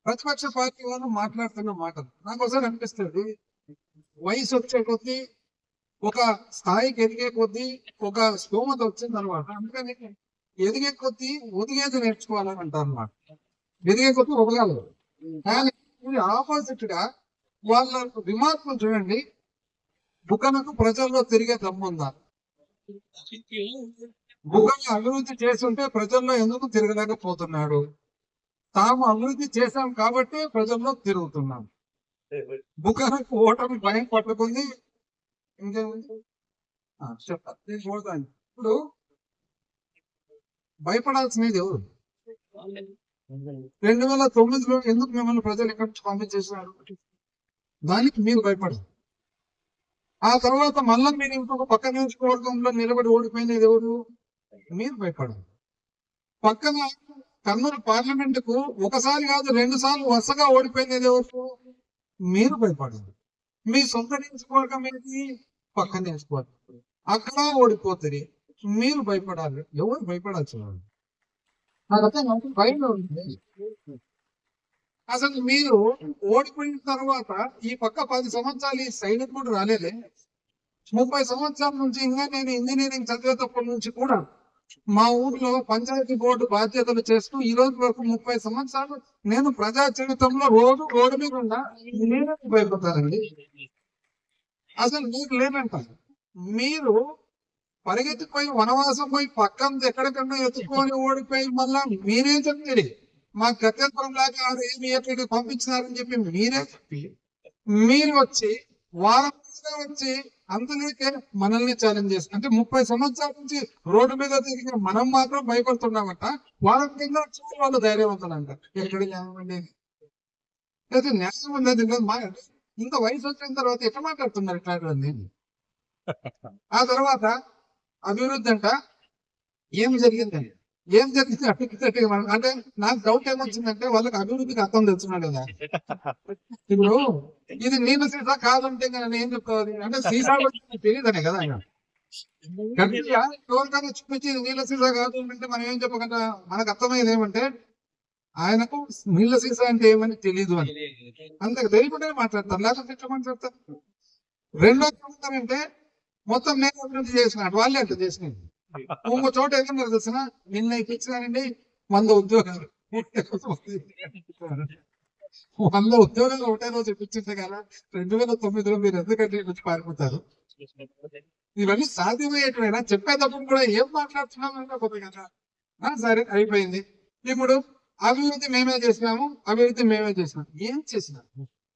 ప్రతిపక్ష పార్టీ వాళ్ళు మాట్లాడుతున్న మాటలు నాకు ఒకసారి అనిపిస్తుంది. వయసు వచ్చే కొద్దీ, ఒక స్థాయికి ఎదిగే కొద్దీ, ఒక స్తోమత వచ్చిన తర్వాత అందుకని ఎదిగే కొద్దీ ఒదిగేది నేర్చుకోవాలని అంటారు అన్నమాట. ఎదిగే కొద్దీ ఒదగాలి. కానీ ఇది ఆపోజిట్ గా వాళ్ళ విమర్శలు చూడండి. బుగ్గనకు ప్రజల్లో తిరిగే దమ్ముందా? బుగ్గన అభివృద్ధి చేస్తుంటే ప్రజల్లో ఎందుకు తిరగలేకపోతున్నాడు? తాము అభివృద్ధి చేశాం కాబట్టి ప్రజల్లో తిరుగుతున్నాం. బుగ్గనకు ఓటమి భయం పట్టుకుంది. ఇంకేముంది చెప్తాను. ఇప్పుడు భయపడాల్సినది ఎవరు? 2009లో ఎందుకు మిమ్మల్ని ప్రజలు ఎక్కడి నుంచి పంపించేసినారు? దానికి మీరు భయపడరు. ఆ తర్వాత మళ్ళా మీరు ఇంకొక పక్క నియోజకవర్గంలో నిలబడి ఓడిపోయినది ఎవరు? మీరు భయపడరు. పక్కన కర్నూలు పార్లమెంట్ కు ఒకసారి కాదు 2 సార్లు వరుసగా ఓడిపోయినది ఎవరు? మీరు భయపడరు. మీ సొంత నియోజకవర్గం ఏంటి? పక్క నియోజకవర్గం, అక్కడ ఓడిపోతుంది. మీరు భయపడాలి. ఎవరు భయపడాల్సిన వాళ్ళు? భయం ఉంది. అసలు మీరు ఓడిపోయిన తర్వాత ఈ పక్క 10 సంవత్సరాలు ఈ సైడ్ కూడా రాలేదే. 30 సంవత్సరాల నుంచి ఇంకా నేను ఇంజనీరింగ్ చదివేటప్పటి నుంచి కూడా మా ఊర్లో పంచాయతీ బోర్డు బాధ్యతలు చేస్తూ ఈ రోజు వరకు 30 సంవత్సరాలు నేను ప్రజా జీవితంలో రోజు రోడ్డు మీద ఉన్నా. నేనే భయపడతానండి. అసలు మీకు లేనంటారు. మీరు పరిగెత్తిపోయి వనవాసం పోయి పక్కన ఎక్కడికన్నా ఎత్తుకొని ఓడిపోయి మళ్ళా మీరే చెప్పి మా గత్యంతరం లేక ఏమి ఎక్కడికి పంపించినారని చెప్పి మీరే చెప్పి మీరు వచ్చి వారం వచ్చి అంతలోకే మనల్ని ఛాలెంజ్ చేస్తారు. అంటే 30 సంవత్సరాల నుంచి రోడ్డు మీద తిరిగిన మనం మాత్రం భయపడుతున్నామంట. వారం కింద వచ్చి వాళ్ళు ధైర్యవంతులంట. ఎక్కడికి న్యాయమండి? అయితే న్యాయం ఉన్నది ఇంత వయసు వచ్చిన తర్వాత ఎట్లా మాట్లాడుతున్నారు ఇట్లాంటివన్నీ? ఆ తర్వాత అభివృద్ధి అంట. ఏం జరిగిందండి? ఏం జరిగింది అంటే నాకు డౌట్ ఏమొచ్చిందంటే వాళ్ళకి అభివృద్ధికి అర్థం తెలుసున్నాడు కదా. ఇప్పుడు ఇది నీళ్ళ సీసా కాదంటే నేను ఏం చెప్తాను అంటే సీసా తెలియదనే కదా ఆయన గట్టిగా ఎవరికైనా చూపించి ఇది నీళ్ళ సీసా కాదు అంటే మనం ఏం చెప్పకుండా మనకు అర్థమయ్యేది ఏమంటే ఆయనకు నీళ్ళ సీసా అంటే ఏమని తెలీదు అని. అంతకు తెలియకుండా మాట్లాడతారు, లేకపోతే ఎట్లా చెప్తారు. రెండోది ఏమంటారంటే మొత్తం నేను అభివృద్ధి చేసినట్టు వాళ్ళే అంత చేసినది. ఇంకో చోట ఏమన్నారు తెలిసిన నిన్న ఇప్పించినారండి 100 ఉద్యోగాలు. 100 ఉద్యోగాలు ఒకటే రోజు ఇప్పించింది కదా. 2009లో మీరు ఎందుకంటే వచ్చి పారిపోతారు? ఇవన్నీ సాధ్యమయ్యేటైనా చెప్పేటప్పుడు కూడా ఏం మాట్లాడుతున్నామంటే కొద్ది కదా. సరే అయిపోయింది. ఇప్పుడు అభివృద్ధి మేమే చేసినాము, అభివృద్ధి మేమే చేసినాం. ఏం చేసినాము?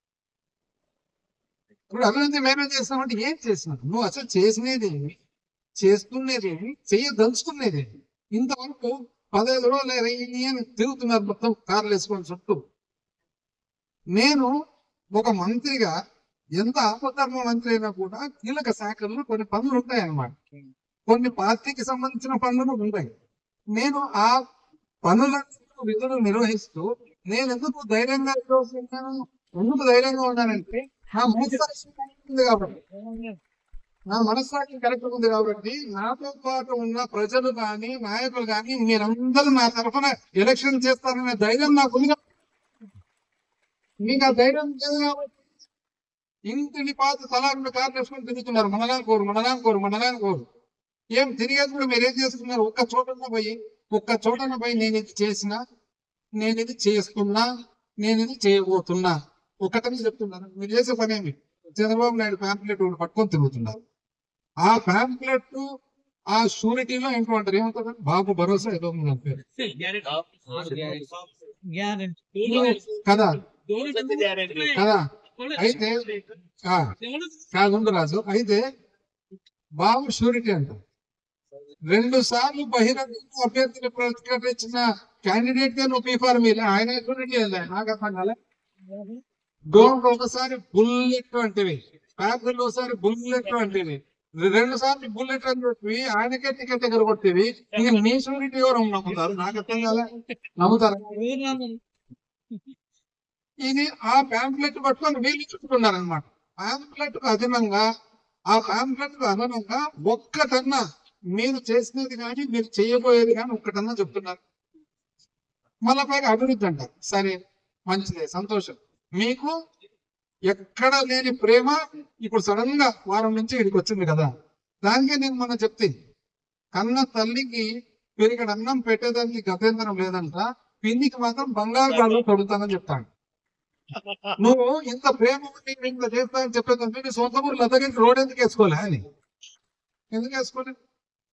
ఇప్పుడు అభివృద్ధి మేమే చేసినామంటే ఏం చేసినాం? నువ్వు అసలు చేసినది ఏమి, చేస్తున్నది ఏమి, చేయదలుచుకునేది ఏమి? ఇంతవరకు 15 రోజులు తిరుగుతున్నారు మొత్తం కార్లు వేసుకొని చుట్టూ. నేను ఒక మంత్రిగా ఎంత ఆపధర్మ మంత్రి అయినా కూడా కీలక శాఖల్లో కొన్ని పనులు ఉంటాయన్నమాట. కొన్ని పార్టీకి సంబంధించిన పనులు ఉంటాయి. నేను ఆ పనుల విధులు నిర్వహిస్తూ నేను ఎందుకు ధైర్యంగా ఎందుకు ధైర్యంగా ఉన్నానంటే నా మనస్సాక్షి ఉంది కాబట్టి, నా మనస్సాక్షి కరెక్ట్ ఉంది కాబట్టి నాతో పాటు ఉన్న ప్రజలు కానీ నాయకులు కానీ మీరందరూ నా తరఫున ఎలక్షన్ చేస్తారనే ధైర్యం నాకు ఉంది. మీకు ఆ ధైర్యం లేదు కాబట్టి ఇంటిని పాత తలాకులు కార్లు వేసుకొని తిరుగుతున్నారు. మనగాని కోరు ఏం తిరిగేది కూడా మీరు ఏం చేస్తున్నారు? ఒక్క చోటన పోయి నేను ఇది చేసినా, నేను ఇది చేస్తున్నా, నేను ఇది చేయబోతున్నా ఒకటని చెప్తున్నారు. మీరు చేసే పని ఏమి? చంద్రబాబు నాయుడు ప్యాంప్లెట్ పట్టుకొని తిరుగుతున్నారు. ఆ ప్యాంప్లెట్ ఆ షూరిటీలో ఏంటో అంటారు, ఏమంటారు? బాబు భరోసా ఏదో పేరు కదా కదా. అయితే కాదు రాజు, అయితే బాబు షూరిటీ అంటారు. 2 సార్లు బహిరంగ అభ్యర్థిని ప్రకటించిన క్యాండిడేట్ గా నువ్వు పీఫార్ మీద ఆయన షూరిటీ నాకు అర్థం కాలే. డ్రోన్ ఒకసారి బుల్లెట్ అంటేవి, ప్యాబ్రిల్ ఒకసారి బుల్లెట్ అంటేవి, 2 సార్లు బుల్లెట్ అని చెప్పి ఆయనకే టికెట్ దగ్గర కొట్టేవి. ఇంక నీ షూరిటీ ఎవరు నమ్ముతారు? నాకు అర్థం కాలే. నమ్ముతారా? ఇది ఆ ప్యాంప్లెట్ పట్టుకొని వీళ్ళు చుట్టుకున్నారనమాట. ప్యాంప్లెట్ అదనంగా ఆ ప్యాంప్లెట్ అదనంగా ఒక్కటన్నా మీరు చేసినది కానీ మీరు చేయబోయేది కానీ ఒక్కటన్నా చెప్తున్నారు. మళ్ళీ పైగా అభివృద్ధి అంటారు. సరే మంచిదే, సంతోషం. మీకు ఎక్కడ లేని ప్రేమ ఇప్పుడు సడన్ గా వారం నుంచి ఇక్కడికి వచ్చింది కదా. దానికే నేను మొన్న చెప్తే, కన్న తల్లికి పెరిగడ అన్నం పెట్టేదానికి గతేంద్రం లేదంట, పిన్నికి మాత్రం బంగారు కాళ్ళు కొడుతానని చెప్తాను. నువ్వు ఇంత ప్రేమ ఉండి ఇంత చేస్తా అని చెప్పేదంటే నీ సొంత ఊరు లతగిరి రోడ్ ఎందుకు వేసుకోలే అని, ఎందుకు వేసుకోలేదు?